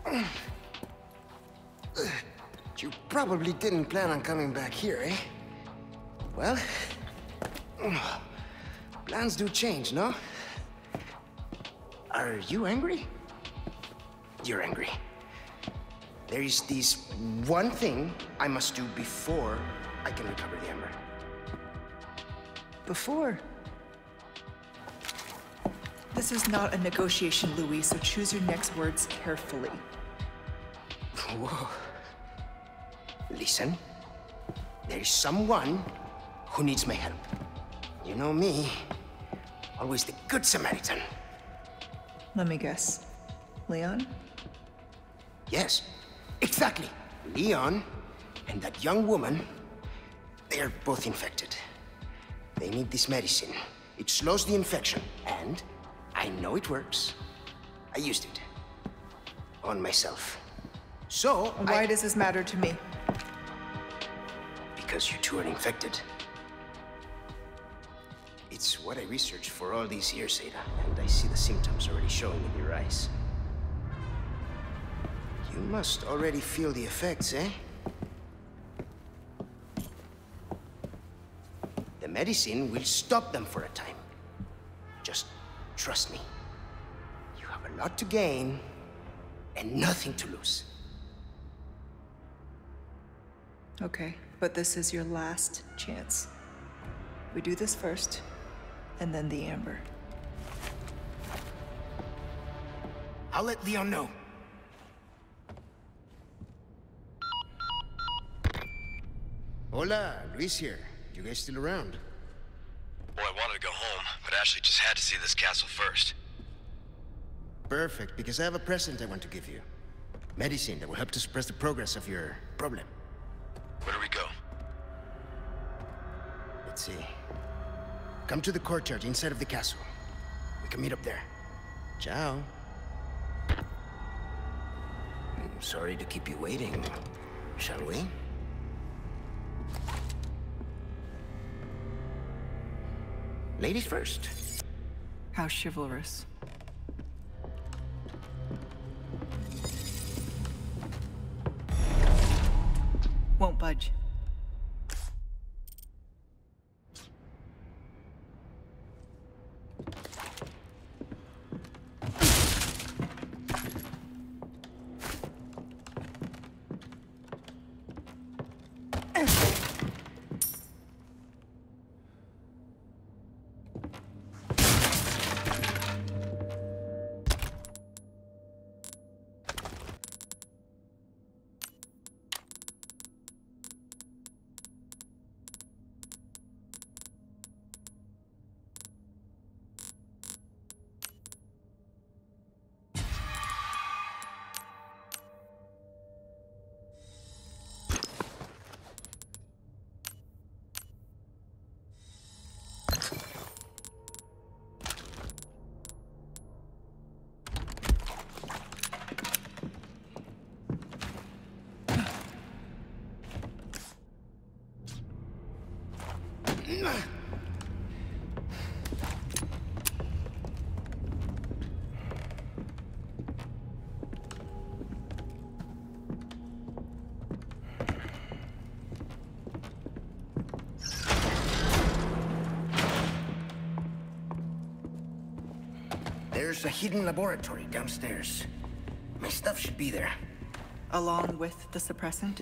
You probably didn't plan on coming back here, eh? Well, plans do change, no? Are you angry? You're angry. There is this one thing I must do before I can recover the Ember. Before? This is not a negotiation, Louis, so choose your next words carefully. Whoa. Listen, there is someone who needs my help. You know me, always the good Samaritan. Let me guess. Leon? Yes, exactly. Leon and that young woman, they're both infected. They need this medicine. It slows the infection, and I know it works. I used it. On myself. So, why does this matter to me? Because you two are infected. It's what I researched for all these years, Ada, and I see the symptoms already showing in your eyes. You must already feel the effects, eh? The medicine will stop them for a time. Just trust me. You have a lot to gain and nothing to lose. Okay, but this is your last chance. We do this first, and then the Amber. I'll let Leon know. Hola, Luis here. You guys still around? Well, I wanted to go home, but Ashley just had to see this castle first. Perfect, because I have a present I want to give you. Medicine that will help to suppress the progress of your problem. Where do we go? Let's see. Come to the courtyard inside of the castle. We can meet up there. Ciao. I'm sorry to keep you waiting. Shall we? Ladies first. How chivalrous. Won't budge. There's a hidden laboratory downstairs. My stuff should be there. Along with the suppressant?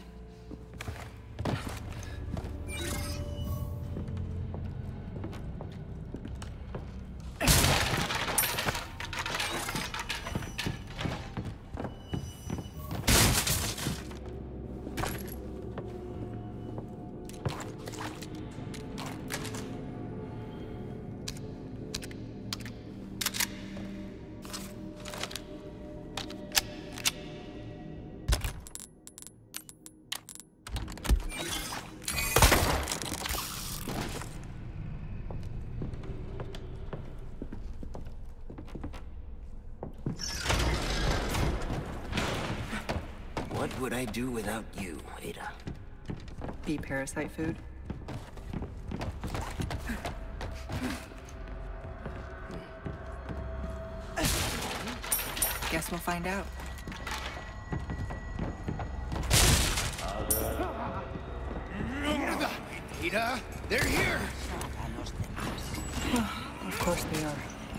What would I do without you, Ada? Be parasite food? Guess we'll find out. Ida, they're here! Of course they are.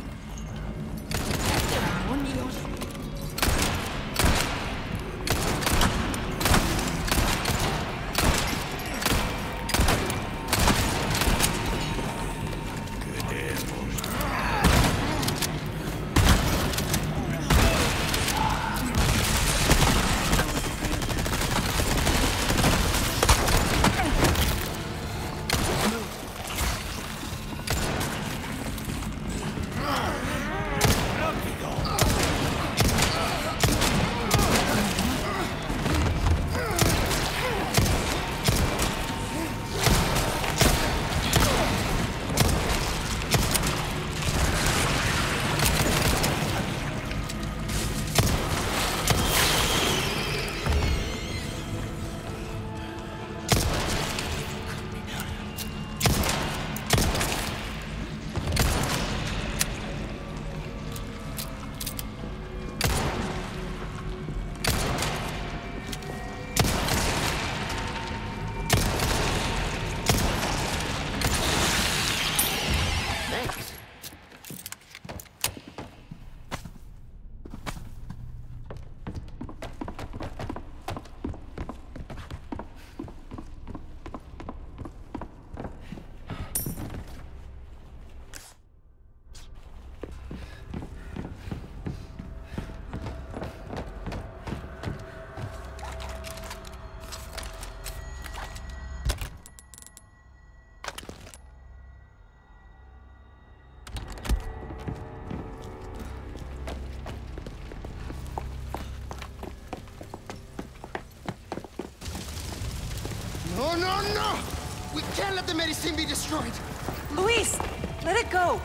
No, no, no! We can't let the medicine be destroyed! Luis! Let it go!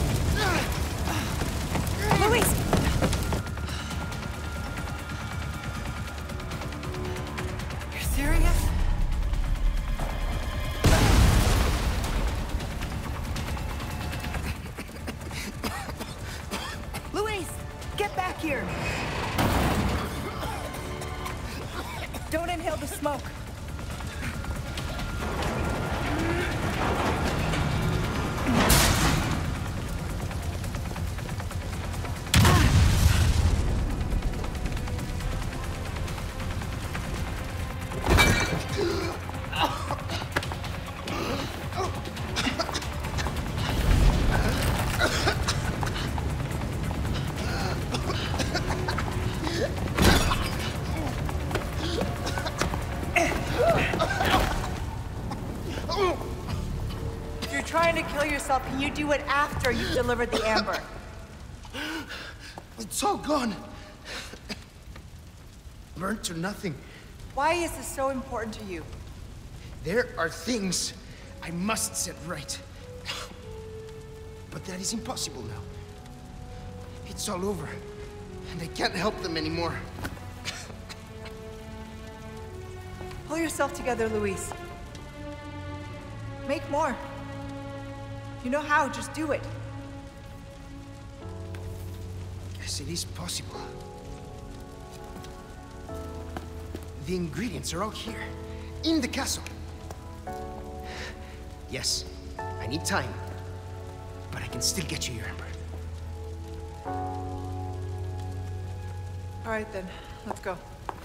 Luis! You're serious? Luis! Get back here! Don't inhale the smoke! Can you do it after you've delivered the amber? It's all gone. Burnt to nothing. Why is this so important to you? There are things I must set right. But that is impossible now. It's all over, and I can't help them anymore. Pull yourself together, Luis. Make more. You know how, just do it. Yes, it is possible. The ingredients are all here, in the castle. Yes, I need time, but I can still get you your amber. All right then, let's go.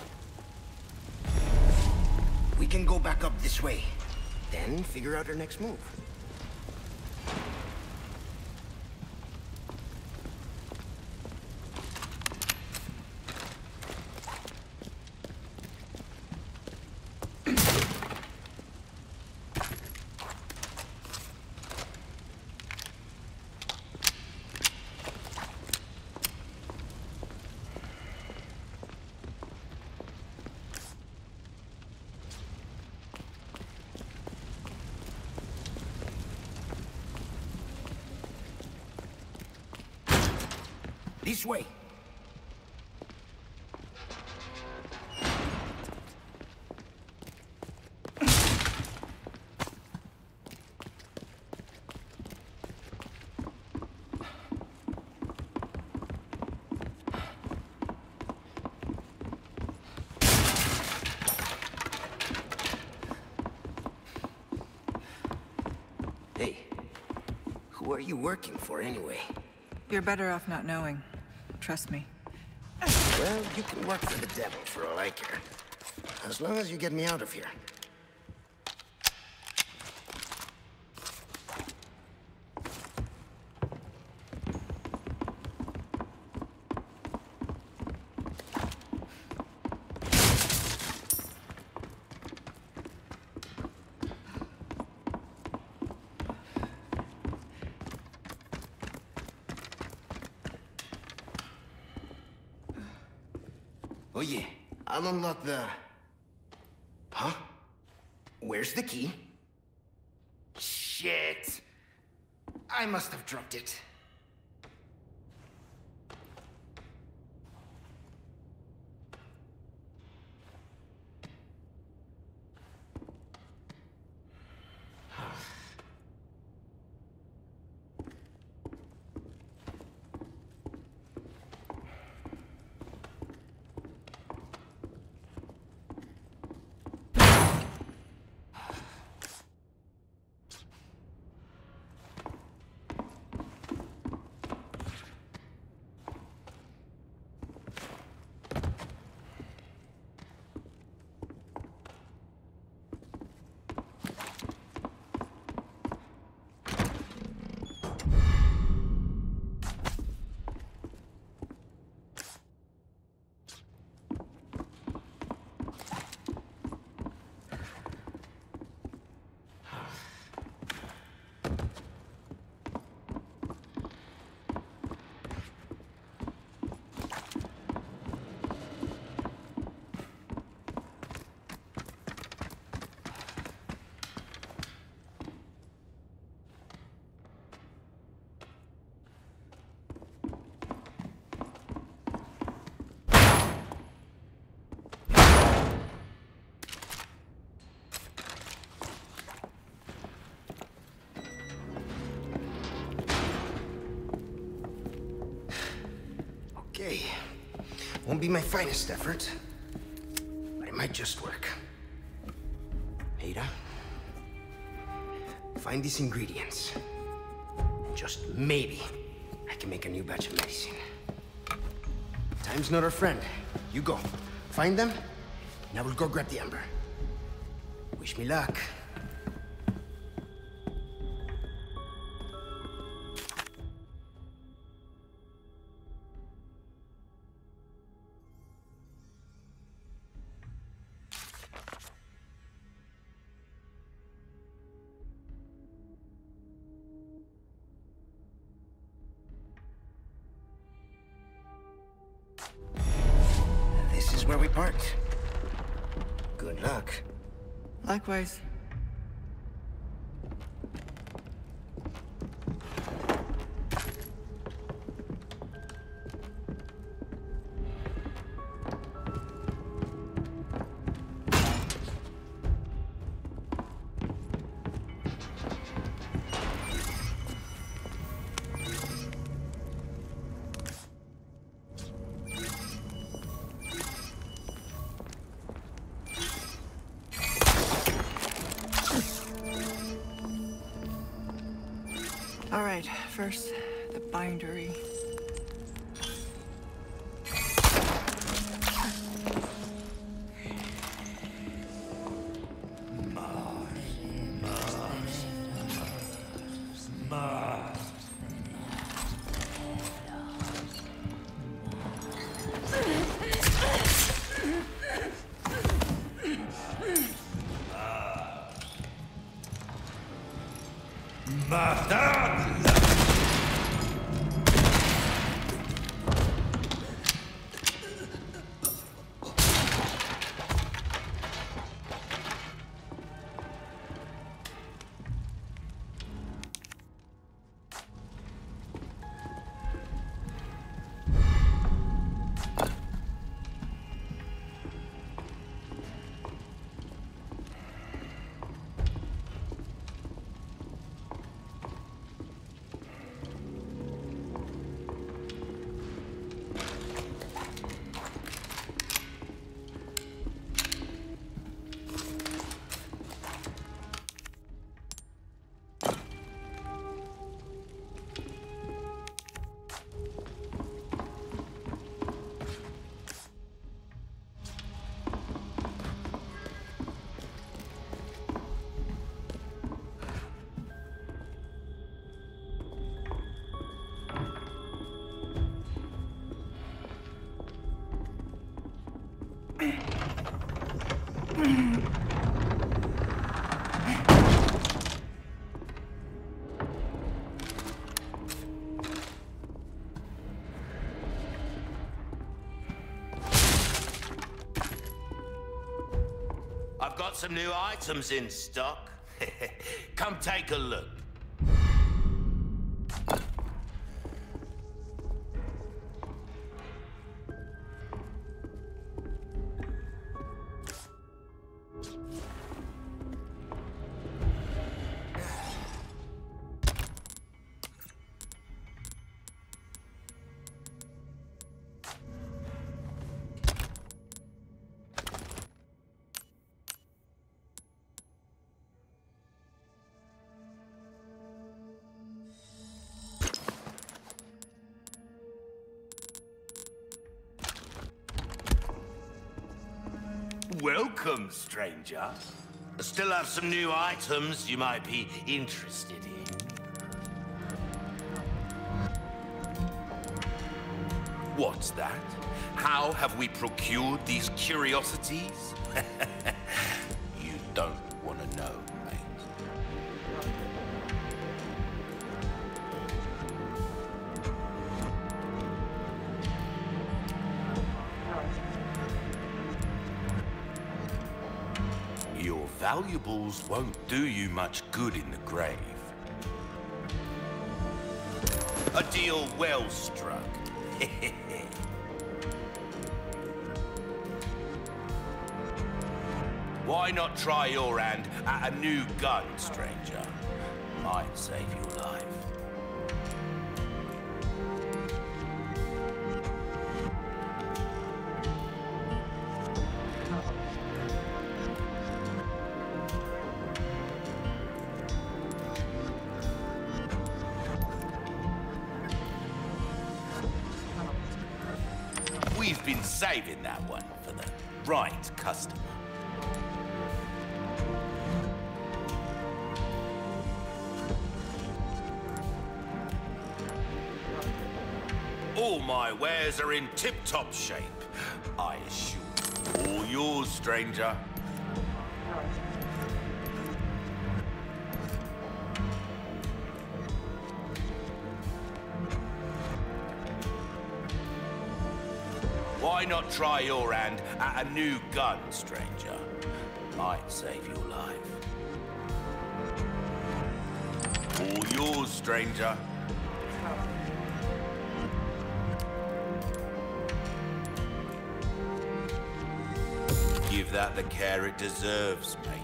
We can go back up this way, then figure out our next move. This way. Who are you working for, anyway? You're better off not knowing. Trust me. Well, you can work for the devil for all I care. As long as you get me out of here. Oh yeah, I'll unlock the... Huh? Where's the key? Shit! I must have dropped it. Okay. Won't be my finest effort, but it might just work. Ada, find these ingredients. And just maybe I can make a new batch of medicine. Time's not our friend. You go. Find them, and I will go grab the amber. Wish me luck. This is where we parked. Good luck. Likewise. All right, first, the bindery. I've got some new items in stock. Come take a look. Welcome, stranger. I still have some new items you might be interested in. What's that? How have we procured these curiosities? You don't want to know, mate. Your valuables won't do you much good in the grave. A deal well struck. Why not try your hand at a new gun, stranger? Might save your life. We've been saving that one for the right customer. All my wares are in tip-top shape, I assure you. All yours, stranger. Why not try your hand at a new gun, stranger? Might save your life. All yours, stranger. Give that the care it deserves, mate.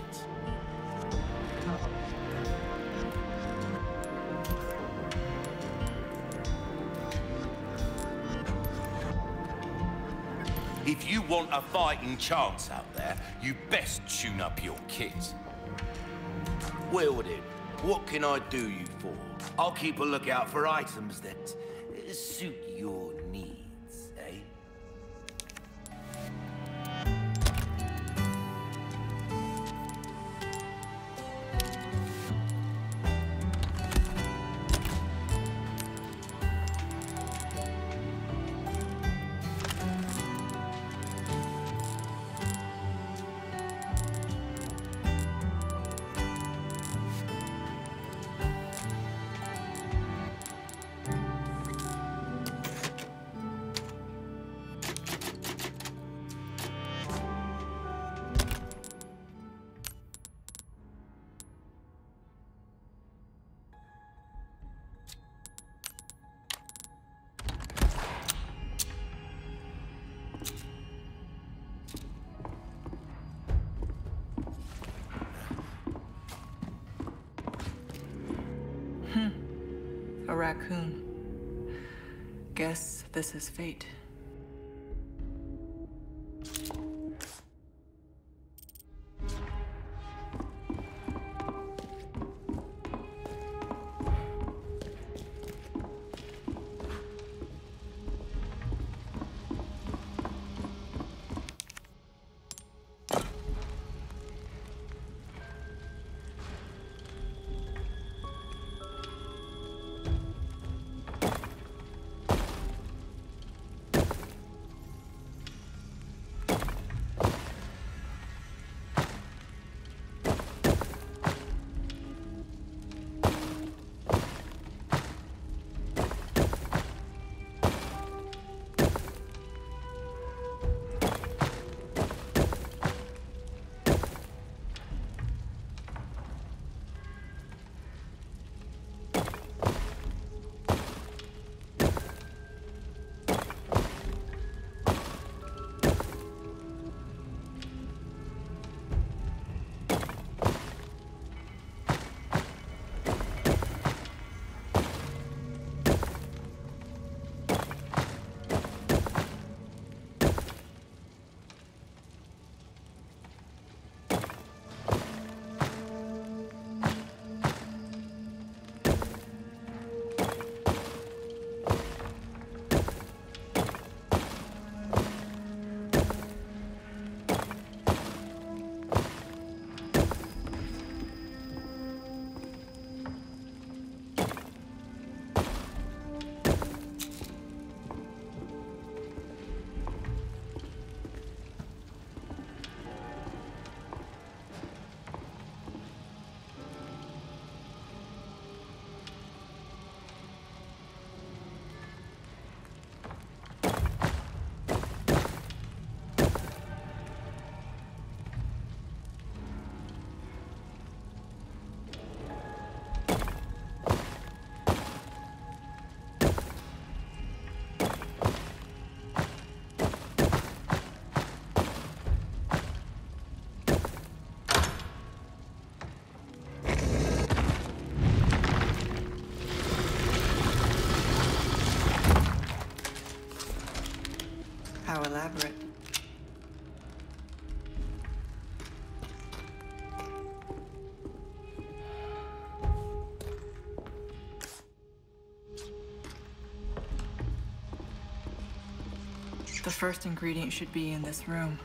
If you want a fighting chance out there, you best tune up your kit. Well then, what can I do you for? I'll keep a lookout for items that suit your needs, eh? A raccoon. Guess this is fate. How elaborate. The first ingredient should be in this room.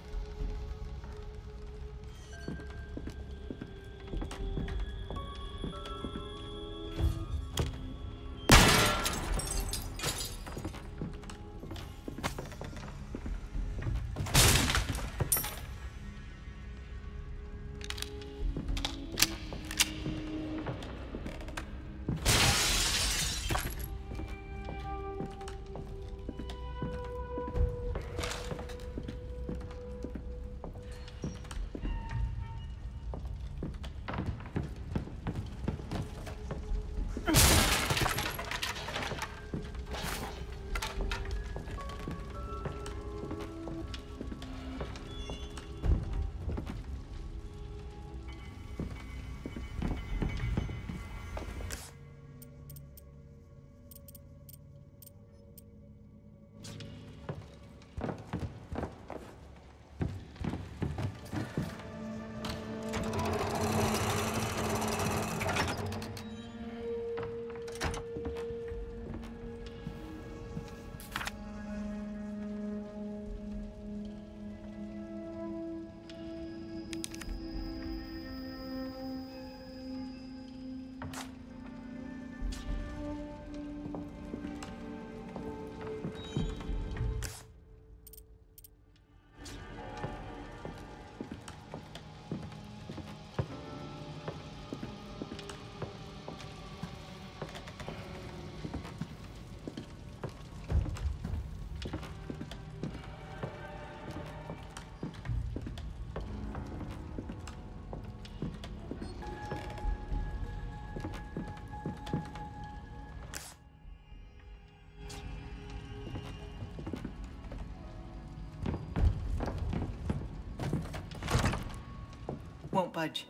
Won't budge.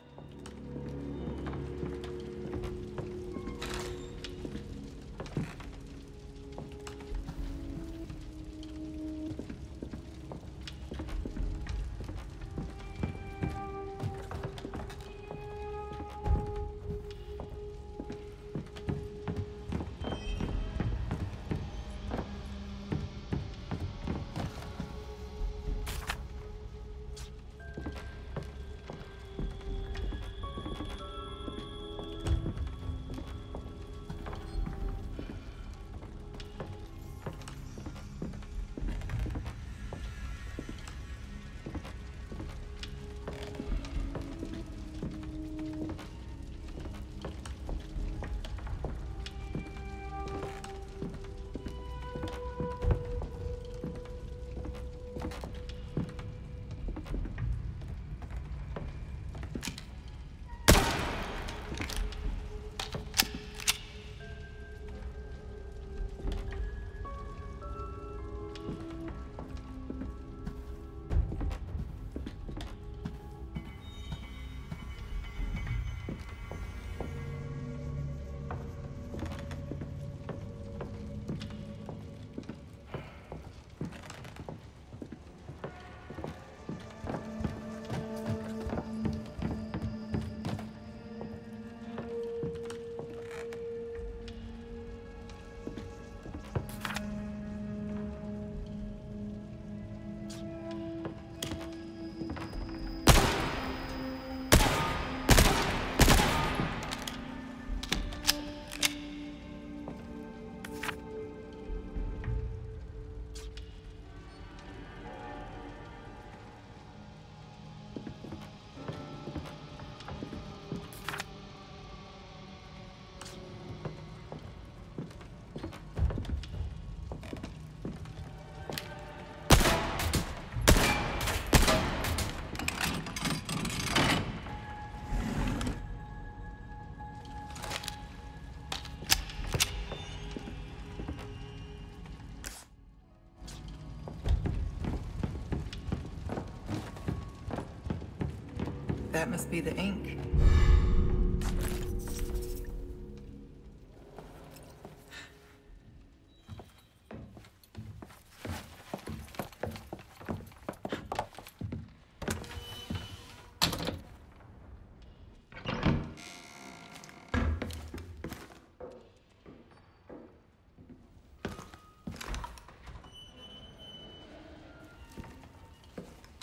That must be the ink.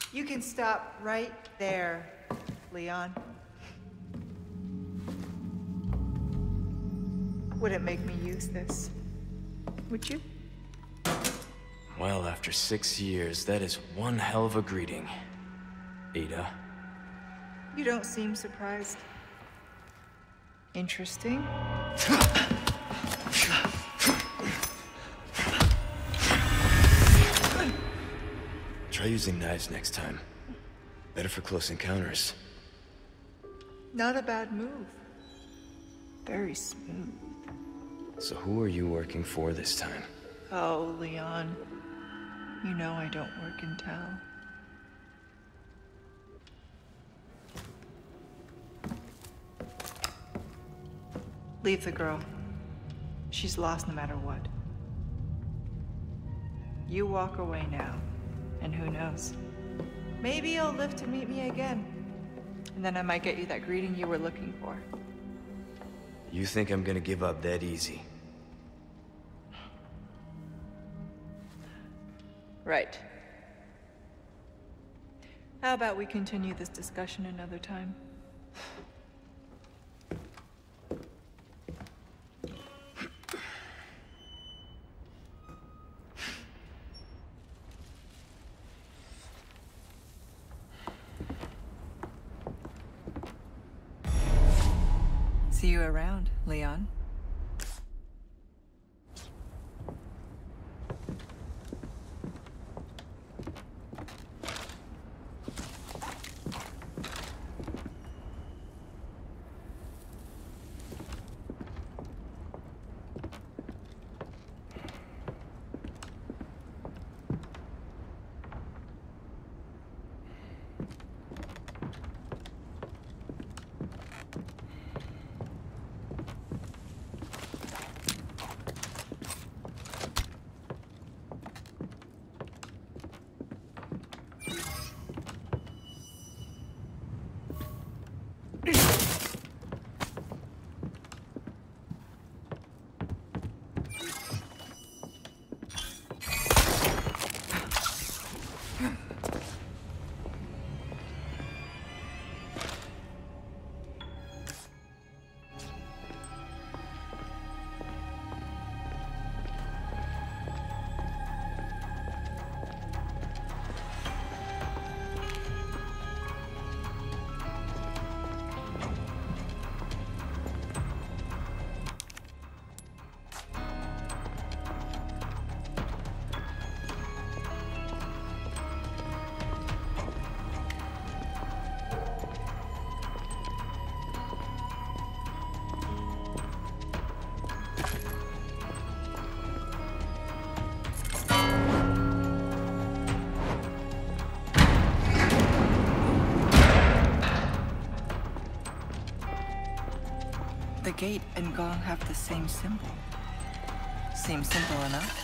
You can stop right there, Leon. Wouldn't make me use this, would you? Well, after 6 years, that is one hell of a greeting, Ada. You don't seem surprised. Interesting. Try using knives next time. Better for close encounters. Not a bad move. Very smooth. So who are you working for this time? Oh, Leon. You know I don't work in town. Leave the girl. She's lost no matter what. You walk away now, and who knows? Maybe you'll live to meet me again. And then I might get you that greeting you were looking for. You think I'm gonna give up that easy? Right. How about we continue this discussion another time? See you around, Leon. The gate and gong have the same symbol. Seems simple enough.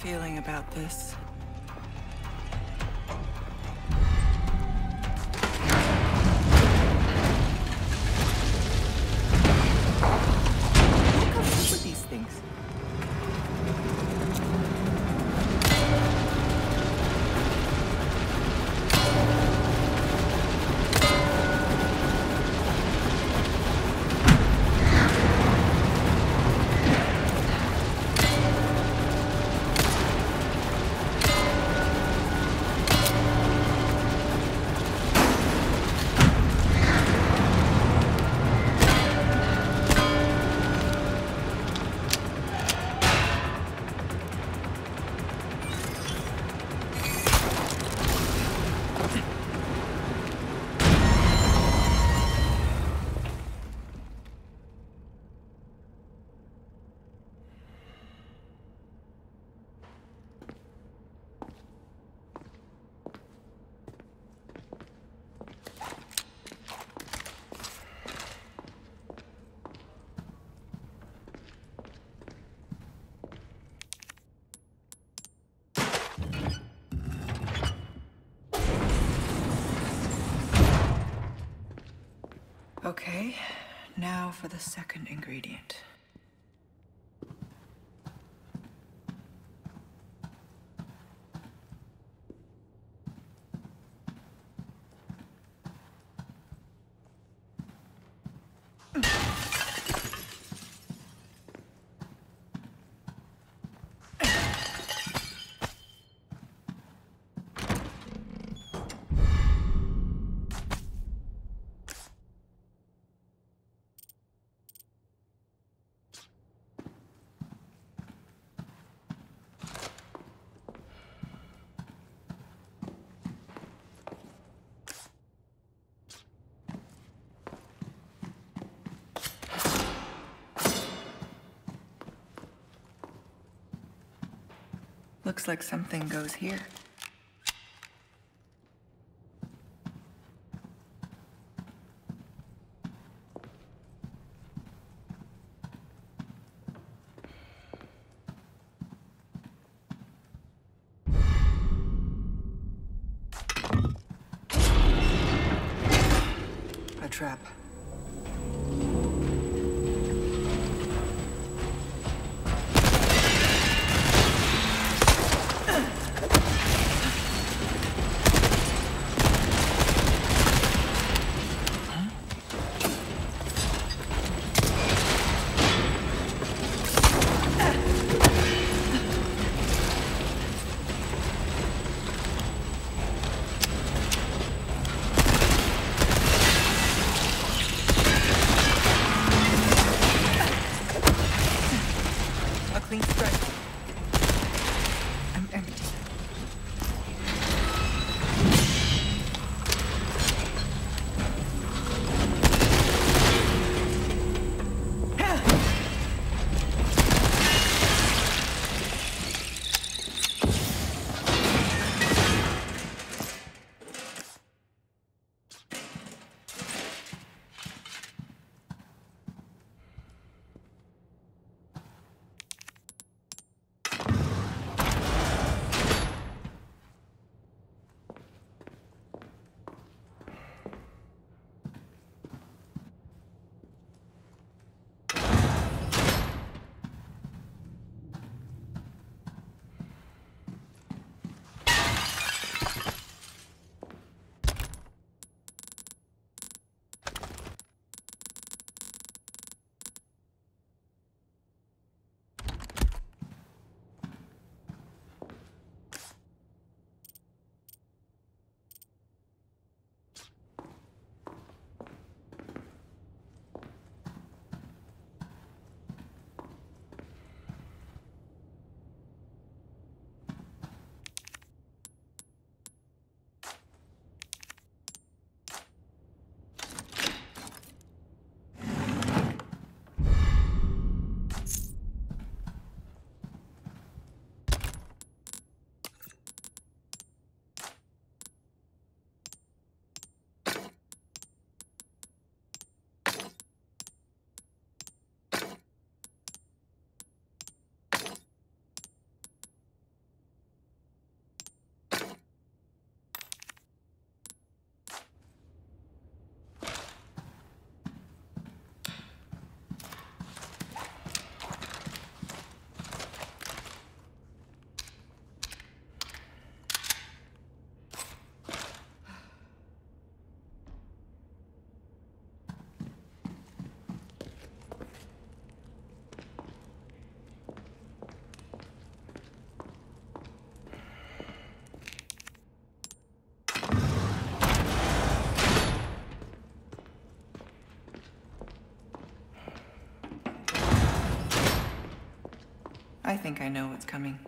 feeling about this. Who comes up with these things? Okay, now for the second ingredient. Looks like something goes here. A trap. I think I know what's coming.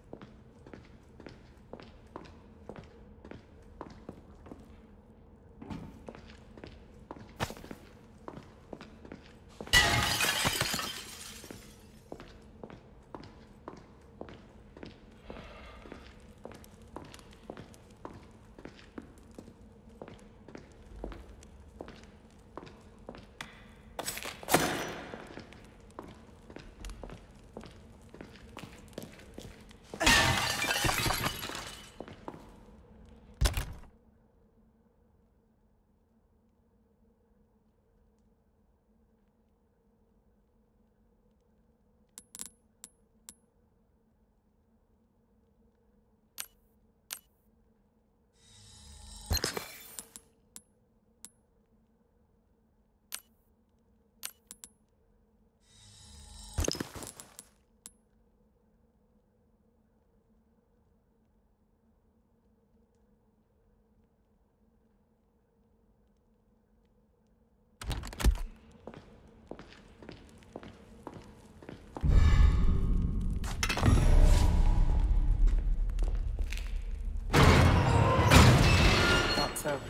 So.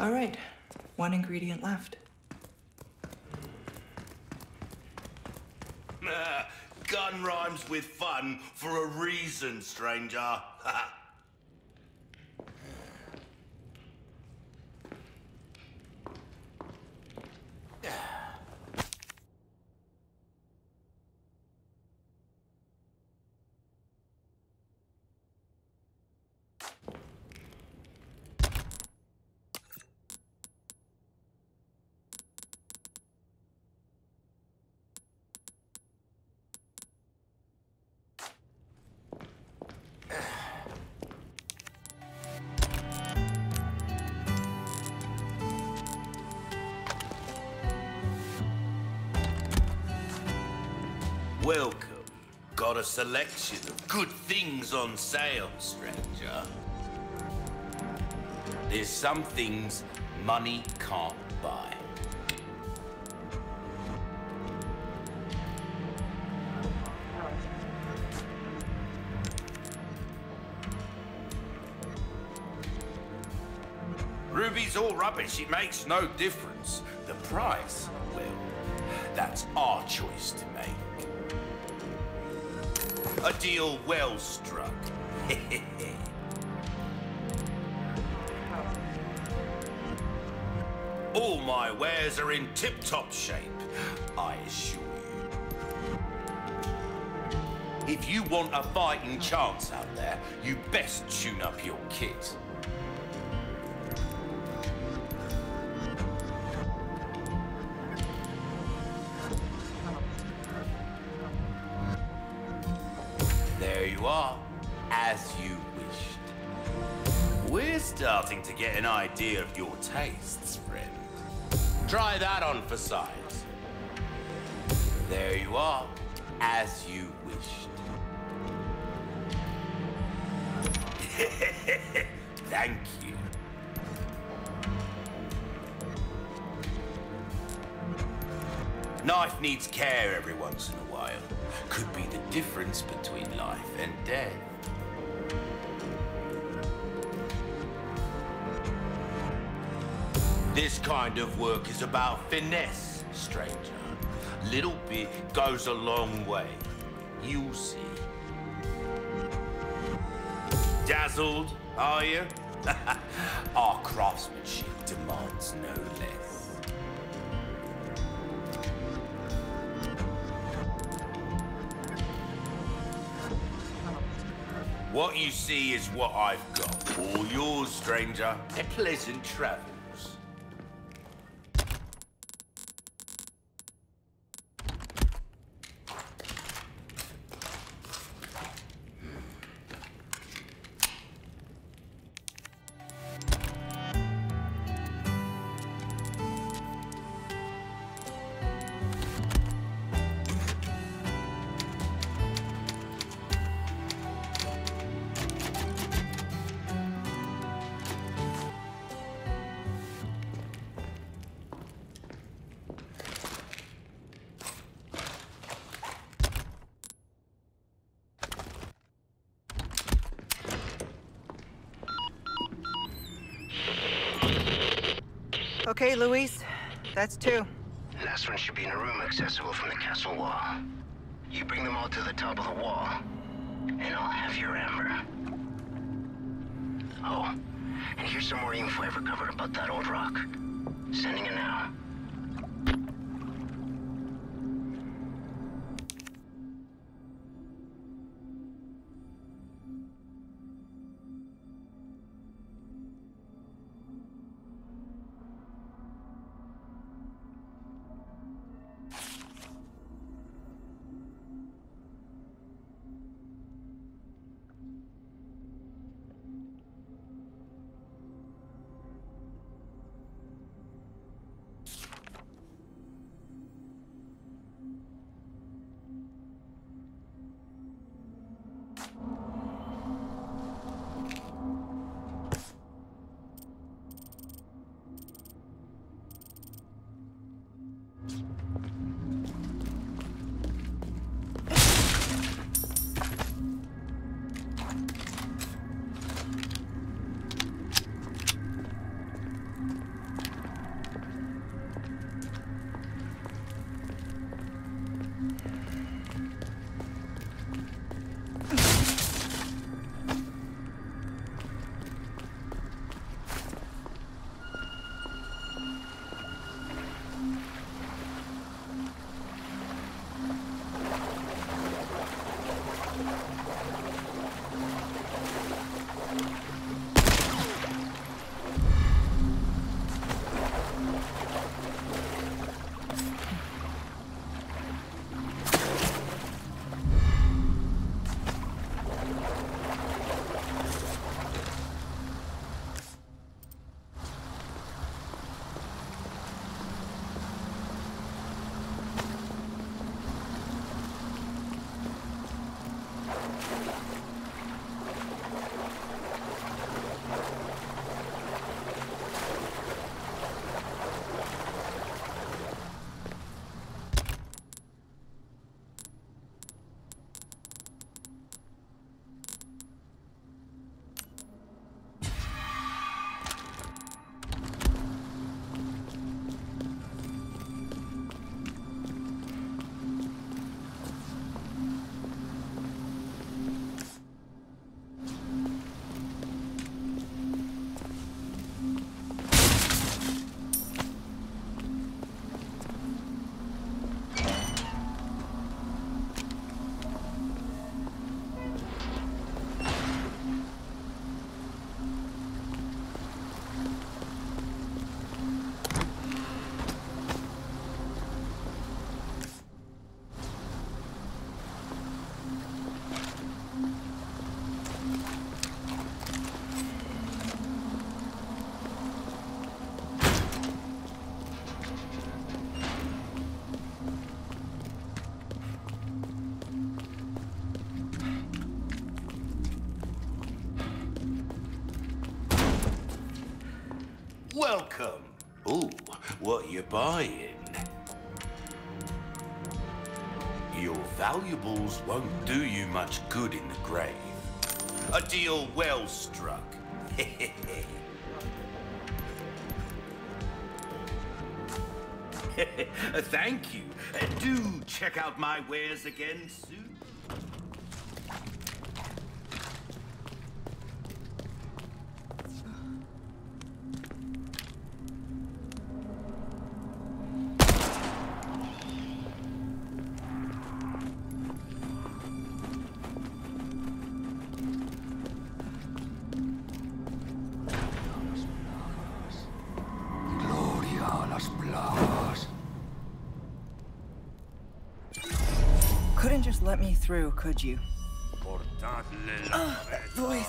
All right, one ingredient left. Gun rhymes with fun for a reason, stranger. Welcome. Got a selection of good things on sale, stranger. There's some things money can't buy. Ruby's all rubbish, it makes no difference. The price, well, that's our choice to make. A deal well struck. All my wares are in tip-top shape, I assure you. If you want a fighting chance out there, you best tune up your kit. There you are, as you wished. We're starting to get an idea of your tastes, friend. Try that on for size. There you are, as you wished. Thank you. Knife needs care every once in a while. Could be the difference between life and death. This kind of work is about finesse, stranger. Little bit goes a long way. You'll see. Dazzled, are you? Our craftsmanship demands no less. What you see is what I've got. All yours, stranger. A pleasant travels. Okay, Luis, that's 2. Last one should be in a room accessible from the castle wall. You bring them all to the top of the wall, and I'll have your amber. Oh, and here's some more info I've recovered about that old rock. Sending it now. welcome. Ooh, what are you buying? Your valuables won't do you much good in the grave. A deal well struck. Thank you. Do check out my wares again soon. Couldn't just let me through, could you? That voice.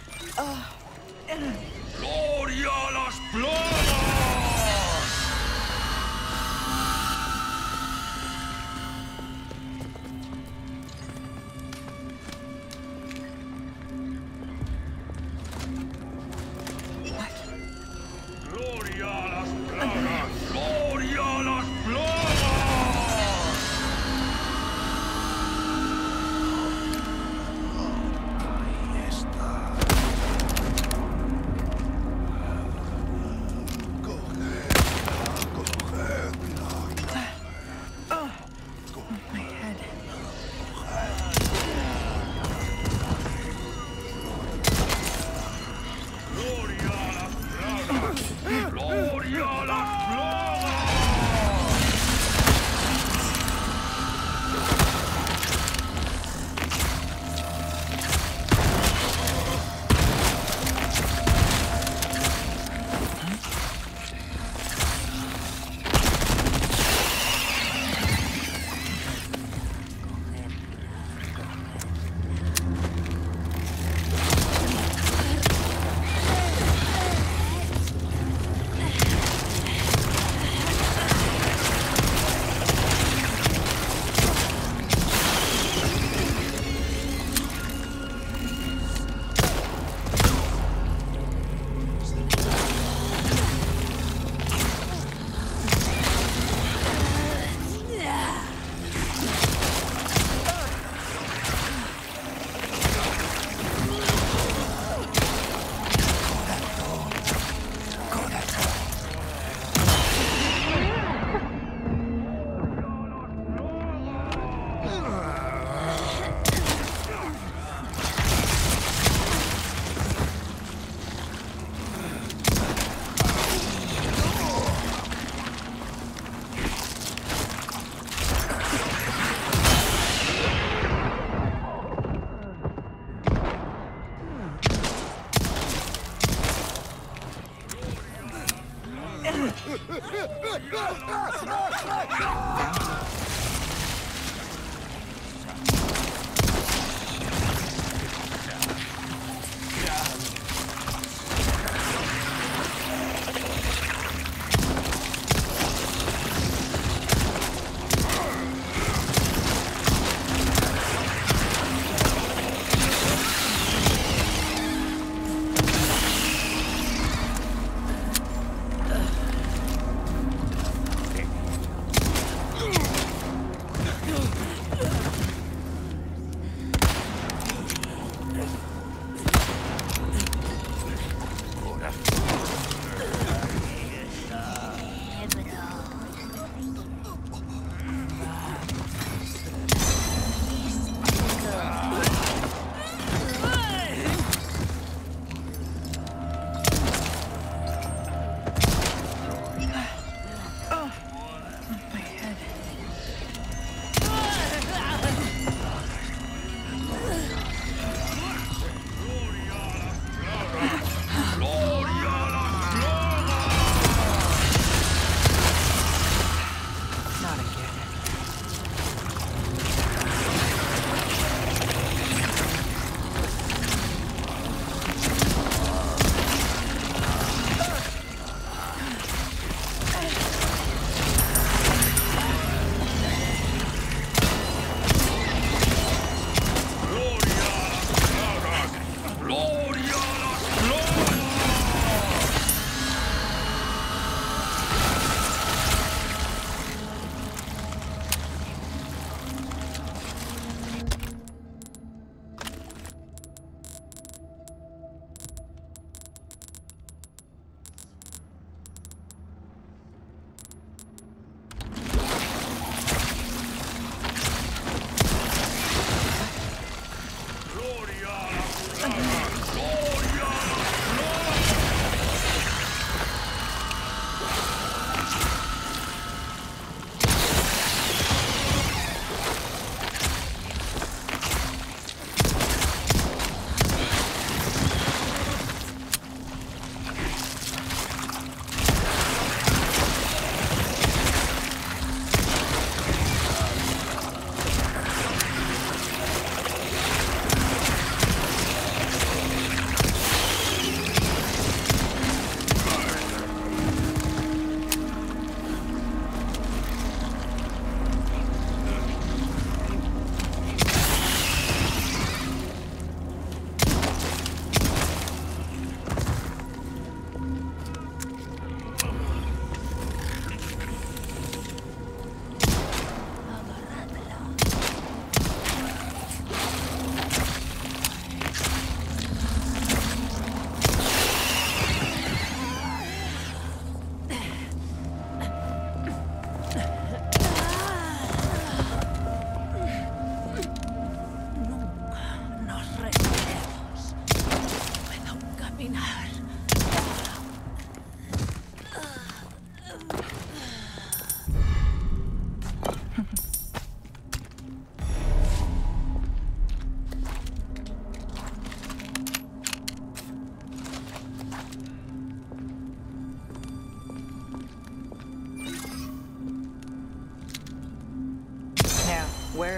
Gloria a las plagas! Gloria a las plagas! Gloria a las plagas!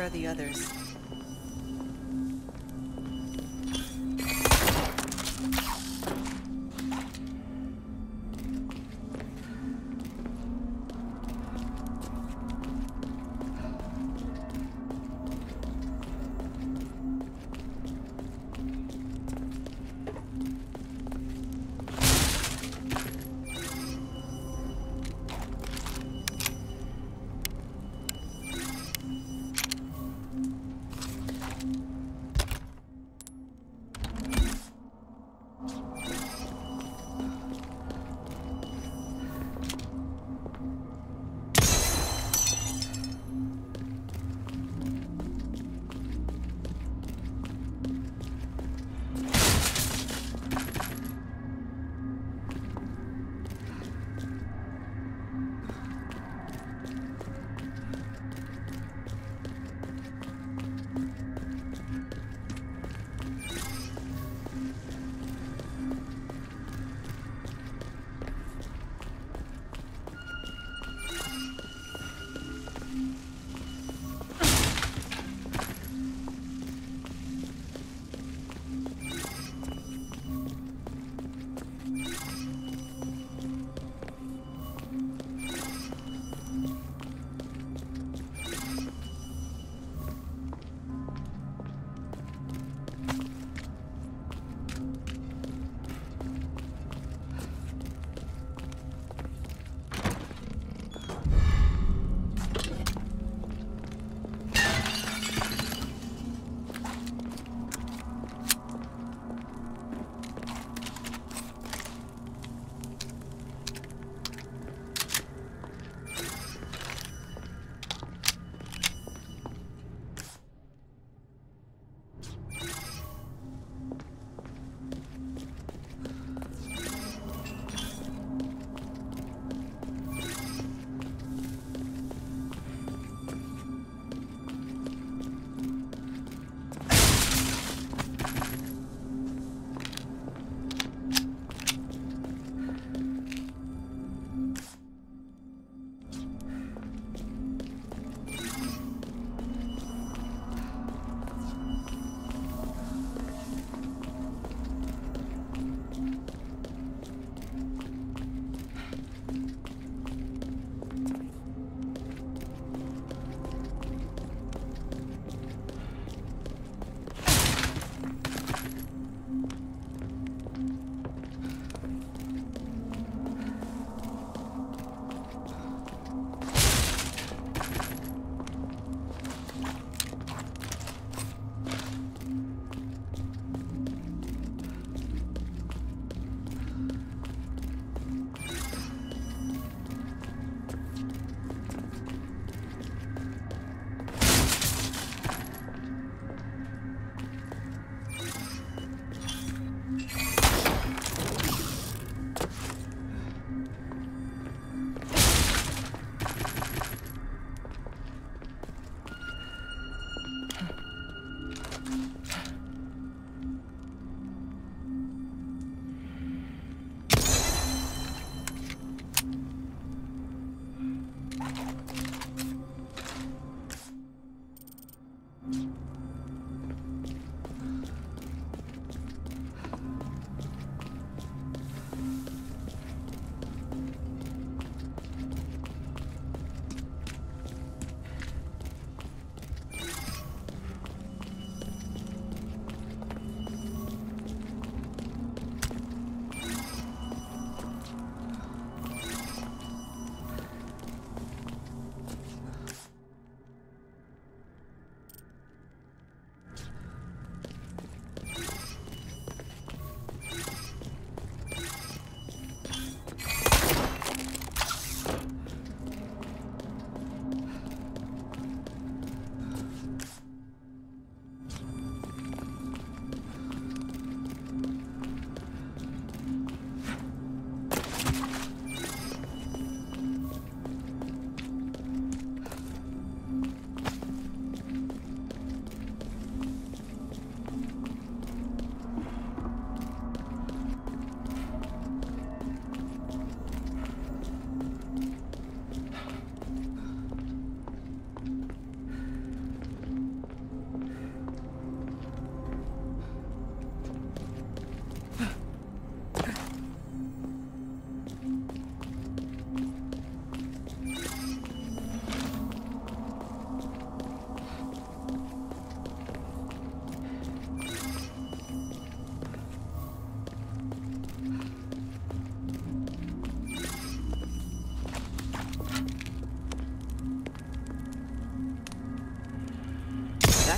are the others?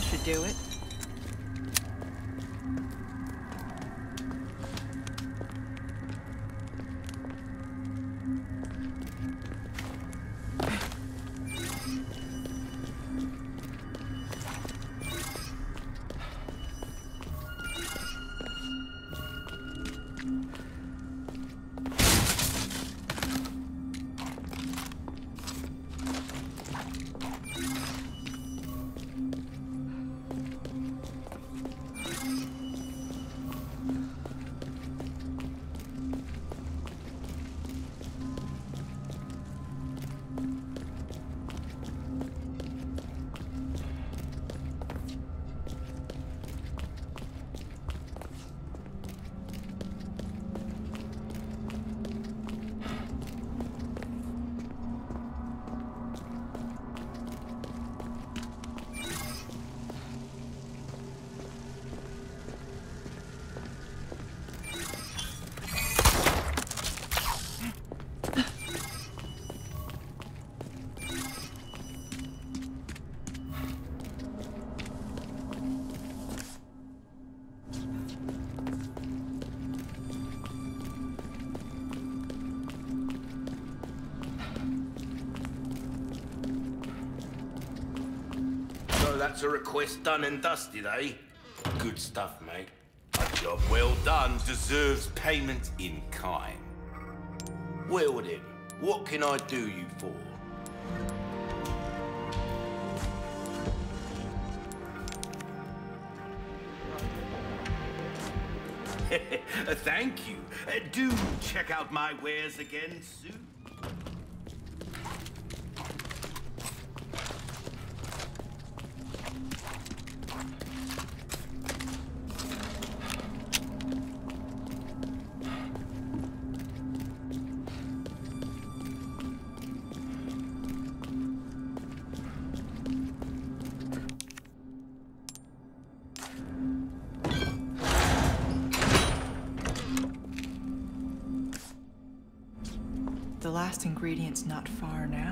should do it. That's a request done and dusted, eh? Good stuff, mate. A job well done deserves payment in kind. Well then, what can I do you for? Thank you. Do check out my wares again soon. The last ingredient's not far now.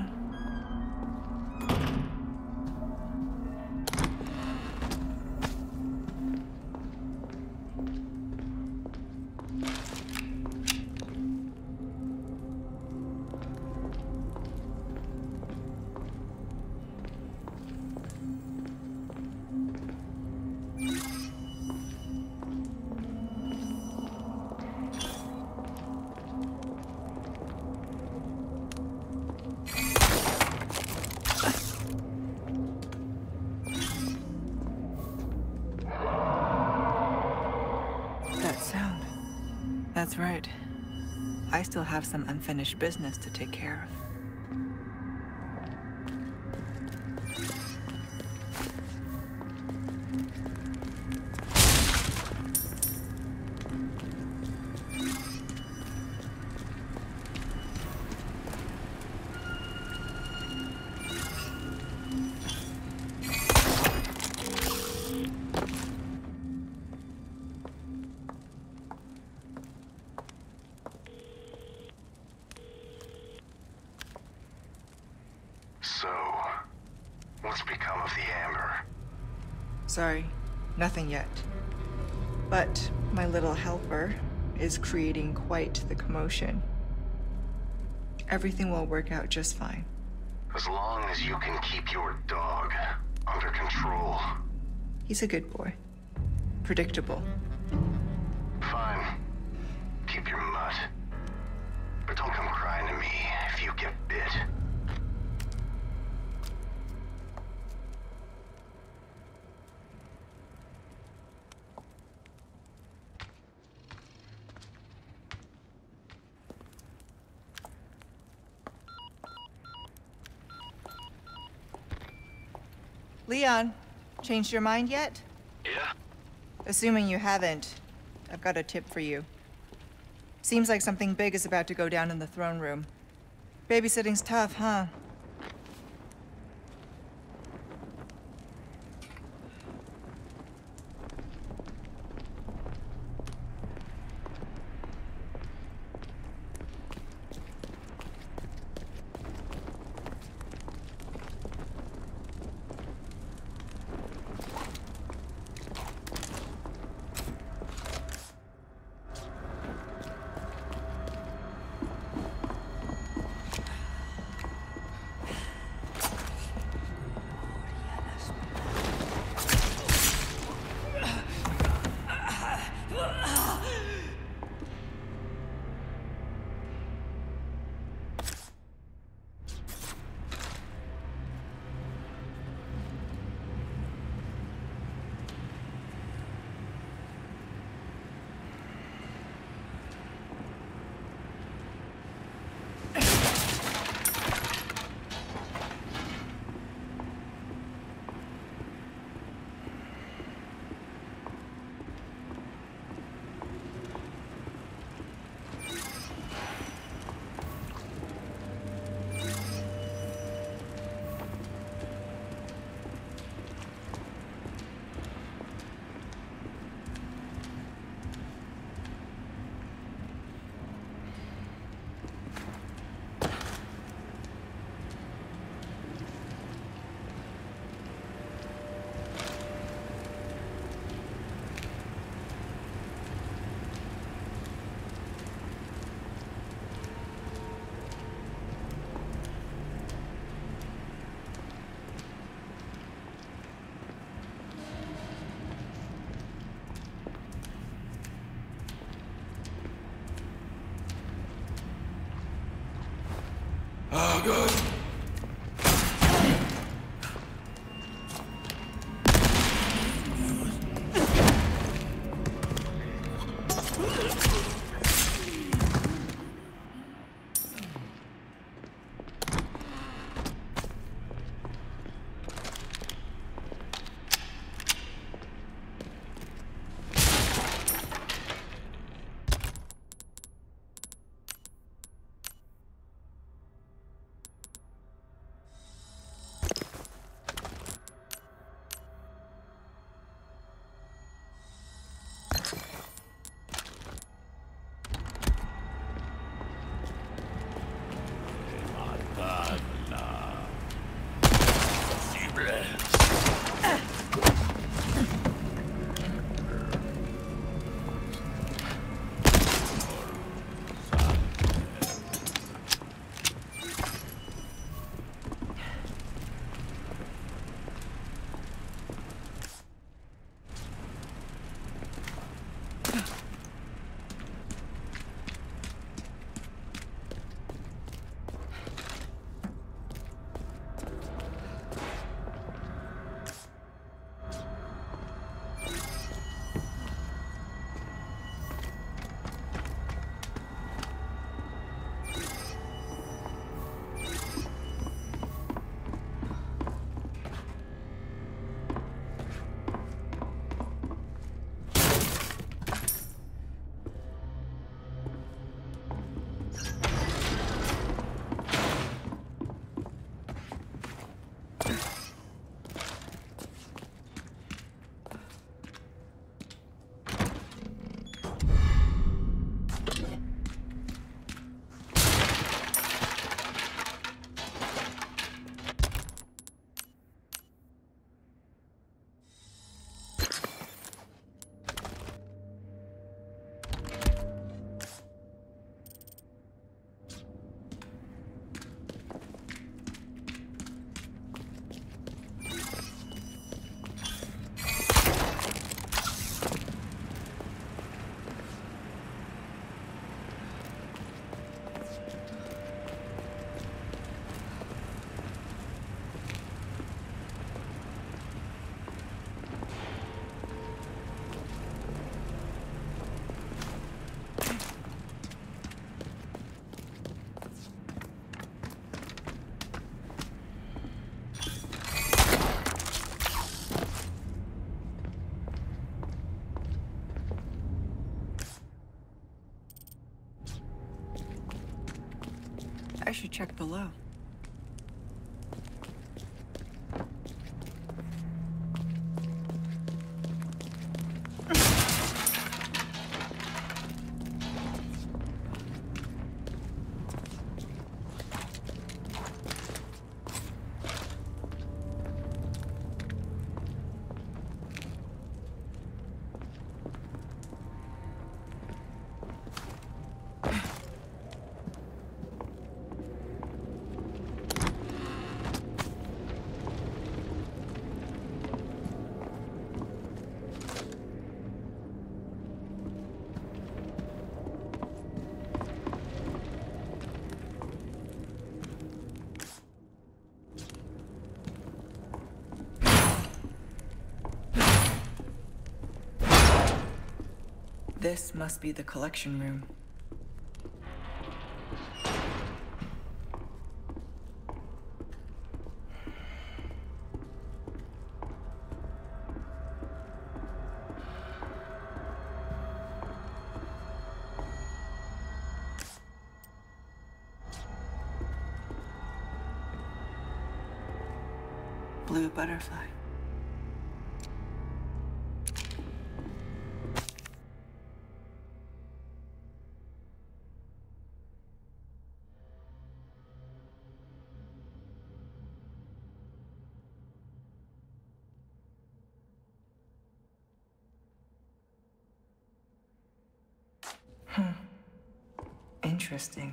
That's right. I still have some unfinished business to take care of. Sorry, nothing yet. But my little helper is creating quite the commotion. Everything will work out just fine. As long as you can keep your dog under control. He's a good boy. Predictable. Fine. Keep your mutt. But don't come crying to me if you get bit. Leon, changed your mind yet? Yeah? Assuming you haven't, I've got a tip for you. Seems like something big is about to go down in the throne room. Babysitting's tough, huh? Oh, good. I should check below. This must be the collection room. Blue butterfly. Interesting.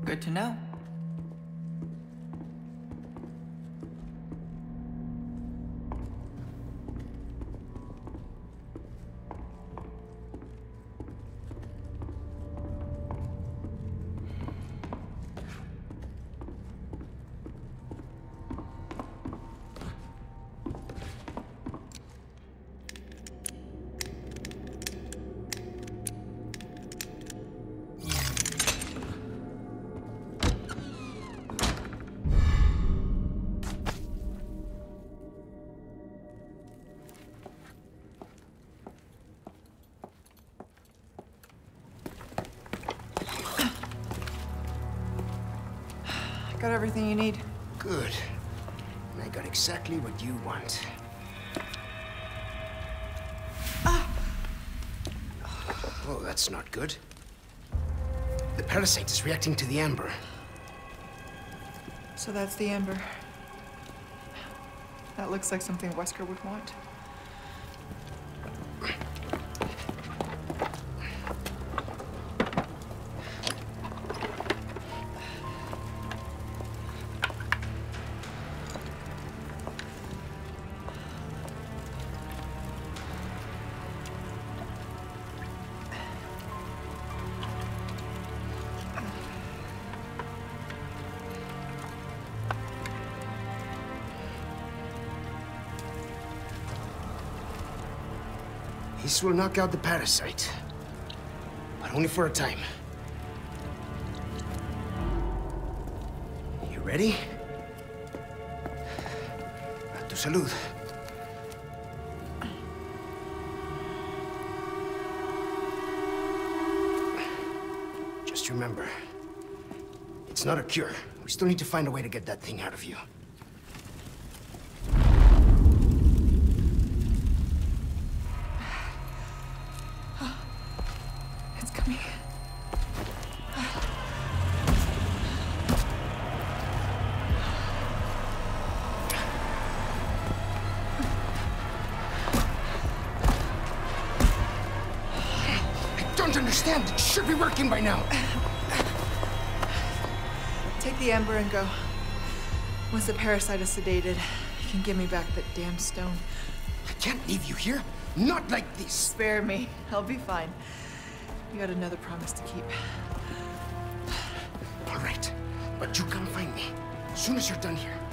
Good to know. Got everything you need. Good. And I got exactly what you want. Oh, that's not good. The parasite is reacting to the amber. So that's the amber. That looks like something Wesker would want. This will knock out the parasite. But only for a time. You ready? A tu salud. Just remember, it's not a cure. We still need to find a way to get that thing out of you. Understand, it should be working by now. Take the amber and go. Once the parasite is sedated, you can give me back that damn stone. I can't leave you here. Not like this. Spare me. I'll be fine. You got another promise to keep. All right, but you come find me as soon as you're done here.